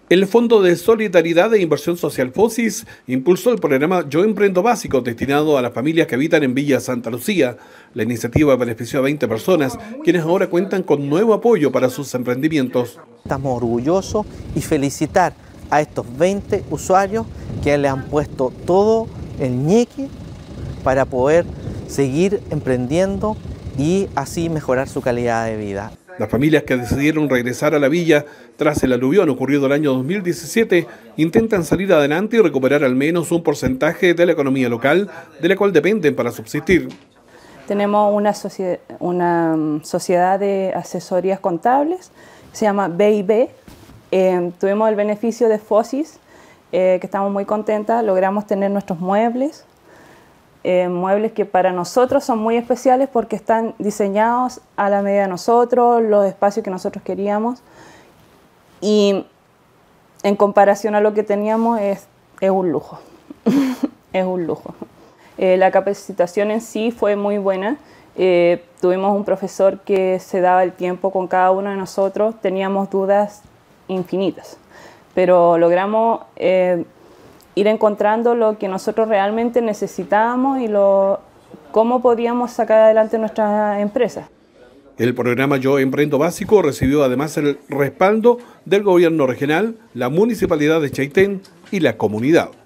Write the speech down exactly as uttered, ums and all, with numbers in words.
El Fondo de Solidaridad e Inversión Social FOSIS impulsó el programa Yo Emprendo Básico destinado a las familias que habitan en Villa Santa Lucía. La iniciativa benefició a veinte personas, quienes ahora cuentan con nuevo apoyo para sus emprendimientos. Estamos orgullosos y felicitar a estos veinte usuarios que le han puesto todo el ñeque para poder seguir emprendiendo y así mejorar su calidad de vida. Las familias que decidieron regresar a la villa tras el aluvión ocurrido el año dos mil diecisiete intentan salir adelante y recuperar al menos un porcentaje de la economía local de la cual dependen para subsistir. Tenemos una, sociedad, una sociedad de asesorías contables, se llama B I B. Eh, tuvimos el beneficio de FOSIS, eh, que estamos muy contentas, logramos tener nuestros muebles. Eh, muebles que para nosotros son muy especiales porque están diseñados a la medida de nosotros, los espacios que nosotros queríamos, y en comparación a lo que teníamos es, es un lujo, es un lujo. Eh, la capacitación en sí fue muy buena, eh, tuvimos un profesor que se daba el tiempo con cada uno de nosotros, teníamos dudas infinitas, pero logramos eh, ir encontrando lo que nosotros realmente necesitábamos y lo, cómo podíamos sacar adelante nuestra empresa. El programa Yo Emprendo Básico recibió además el respaldo del gobierno regional, la municipalidad de Chaitén y la comunidad.